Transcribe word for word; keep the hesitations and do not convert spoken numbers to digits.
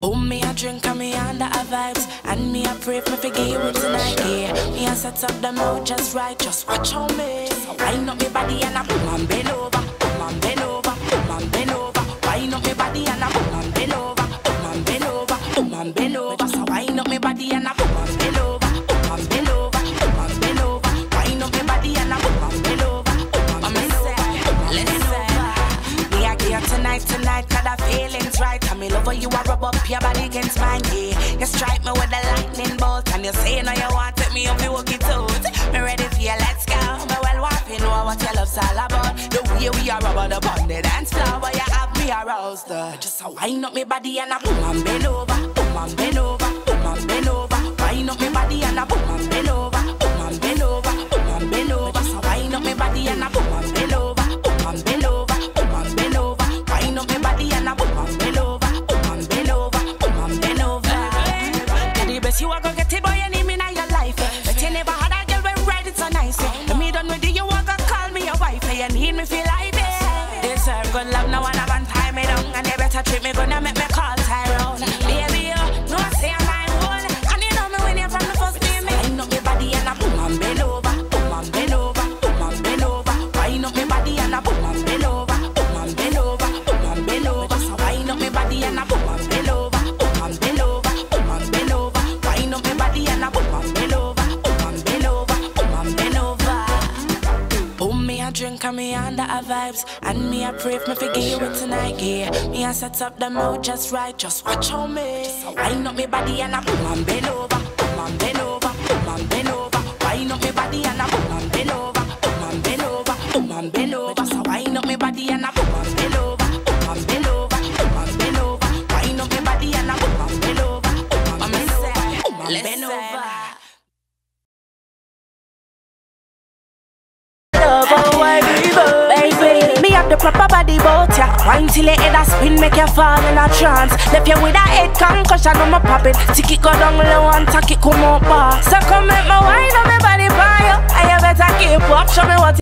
Oh, me a drink and me under a vibes, and me a pray for forgive you tonight, yeah. Me a set up the mood just right, just watch on me. Just wind up me body and I boom and bend over, boom and bend over, boom and bend over. Wind up me body and I boom and bend over, boom and bend over, boom and bend over. Just wind up me body and I boom and bend over, boom and bend over, boom and bend over. Wind up me body and I boom and bend over, boom and bend over. Listen, me a gear tonight, tonight, 'cause the feeling's right. And me love how you a rub up your body against mine, yeah. You strike me with a lightning bolt, and you say now you want take me up, you walk it out. Me ready for you, let's go. Me well want to know what your love's all about. The way we are rubber the on the dance floor, where you have me aroused. Uh. Just a wind up me body and a boom and bend over, boom and bend over, boom and bend over. Wind up me body and a boom and bend over, boom and bend over, boom and bend over. Just a wind up me body and a boom and bend over, boom and bend over, boom and bend over. Wind up me body and a boom and bend over. You are gonna get it, boy, you need me in your life, eh? But you never had a girl when ride it so nice, eh? When me done with you, you are gonna call me your wife, eh? You need me feel like this. Deserve good love, no one have tie me down. And you better treat me good and make me call Tyrone. Baby, you know I say I'm my own. And you know me when you're from the first day, me wind up me body and a boom and bend over, boom and bend over, boom and bend over. Wind up me body and a boom and bend over, boom and bend over, boom and bend over. So wind up me body and a boom and bend over, boom and bend over. Drink and me under a vibes, and me a pray for me forgive you tonight, yeah. Me a set up the mood just right, just watch on me. Just wind up me body and a boom and bend over, boom and bend over, boom and bend over. Wind up me body and a boom and bend over, boom and bend over, boom and bend over. So wind up me body and a boom and bend over, boom and bend over, boom and bend over. Wind up me body and a boom and bend over, boom and bend over, boom and bend over. Baby, me have the proper body bout ya. Wine till your head a spin, make you fall in a trance. Left you with a head concussion, I'm a pop it. Tick it go down low and tack it come up bar. So come make my wine on me body fire, and you better keep up, show me what